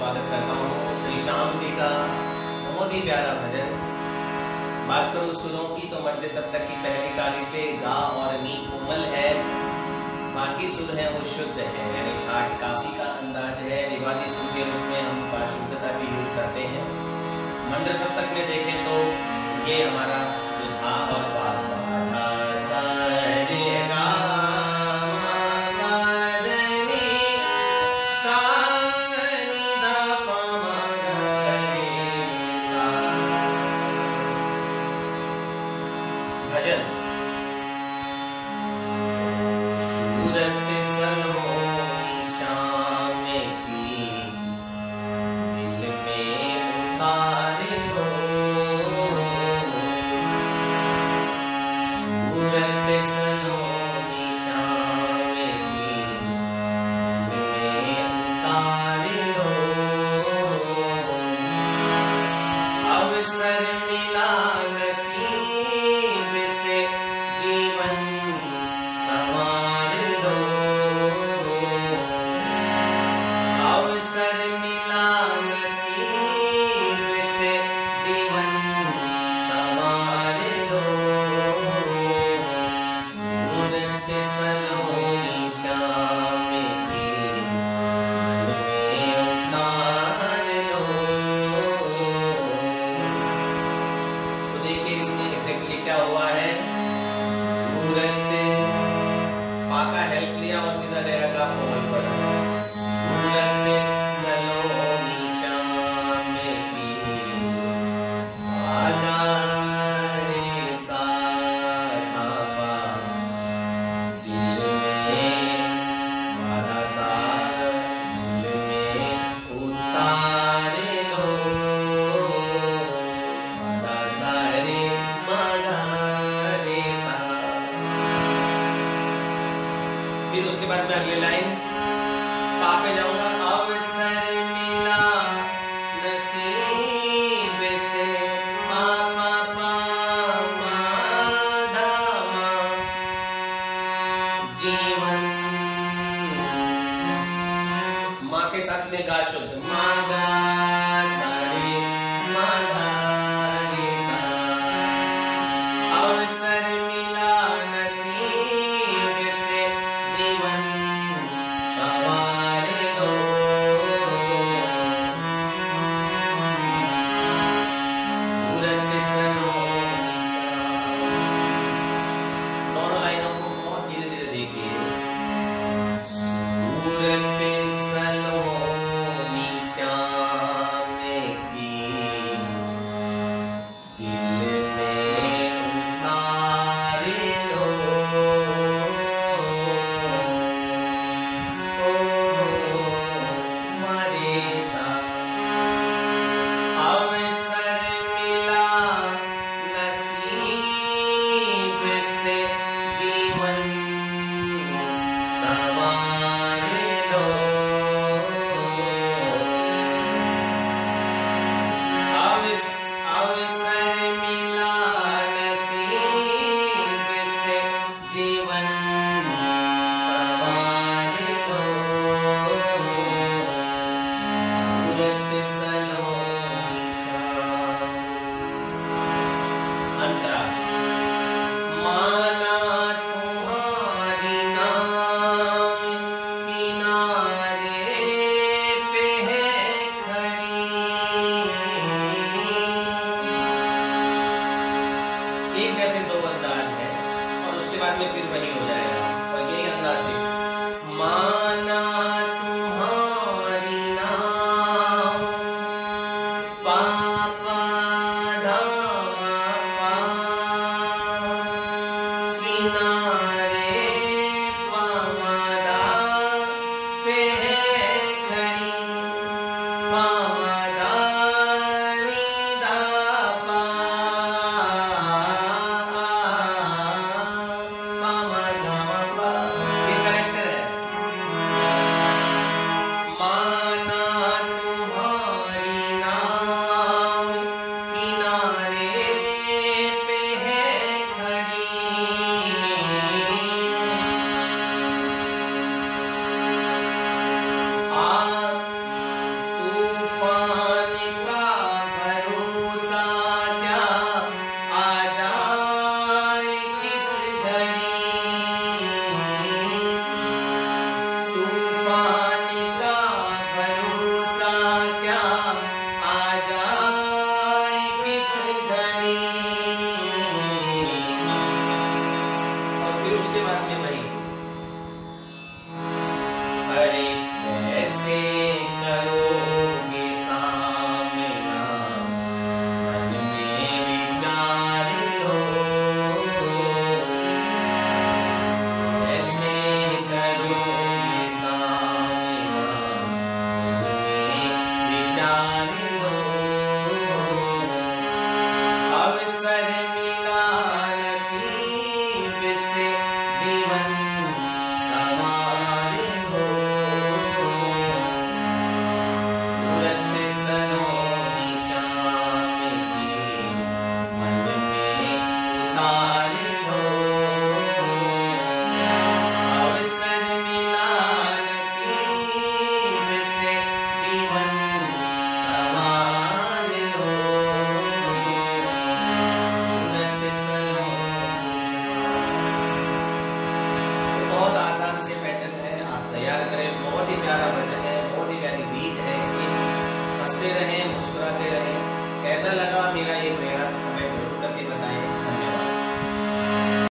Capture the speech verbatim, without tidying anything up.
स्वागत करता हूँ श्री श्याम जी का बहुत ही प्यारा भजन। बात करूँ सुरों की तो मध्य सप्तक की पहली काली से गा और नी कोमल है, बाकी सुर है वो शुद्ध है, यानी थाट काफी का अंदाज है। निवादी सुर के रूप में हम शुद्धता भी यूज करते हैं। मंद्र सप्तक में देखें तो ये हमारा जो धा और पा धा सा रे गा भजन। सूरत सलोनी शाम की दिल में उतार लो, सूरत सलोनी शाम की दिल में उतार लो। अवसर मिला क्या हुआ है, सूरत पा का हेल्प लिया और सीधा गया गा कोमल पर। सूरत सलोनी शाम की आगा रे सा धा पा, दिल में बाधा सा दिल में उतार लो, बाधा सा रे फिर उसके बाद में अगली लाइन पा पे जाऊंगा। अवसर मिला नसीब से पा पा पा मा धा मा, जीवन माँ के साथ में गा शुद्ध मा गा सा रे मा गा रे सा। अवसर मिला नसीब से जीवन सवार लो, सूरत सलोनी शाम। दोनों लाइनों को बहुत धीरे धीरे देखिए। सूरत सलोनी शाम की दिल में उतार लो, अवसर मिला नसीब से जीवन सवार लो, अवसर मिला नसीब से जीवन सवार लो, सूरत सलोनी शाम। अंतरा माना तुम्हारी नाम किनारे पे है खड़ी, एक जैसे दो अंदाज है और उसके बाद में फिर वही हो जाएगा और यही अंदाज से माना तुम्हारी नाम पा पा धा पा, किनारे पा मा धा पे है खड़ी, पा मा धा नी धा पा, पा मा धा उसके बाद में वही चीज, अरे कैसे करोगे सामना, मन में विचार लो, कैसे करोगे सामना, मन में विचार लो, अवसर मिला नसीब से जीवन सवार हो, सूरत सलोनी शाम की मन में उतार लो, अवसर मिला नसीब से जीवन सवार लो, सूरत सलोनी शाम। बहुत आसान से पैटर्न है, आप तैयार करें, बहुत ही प्यारा भजन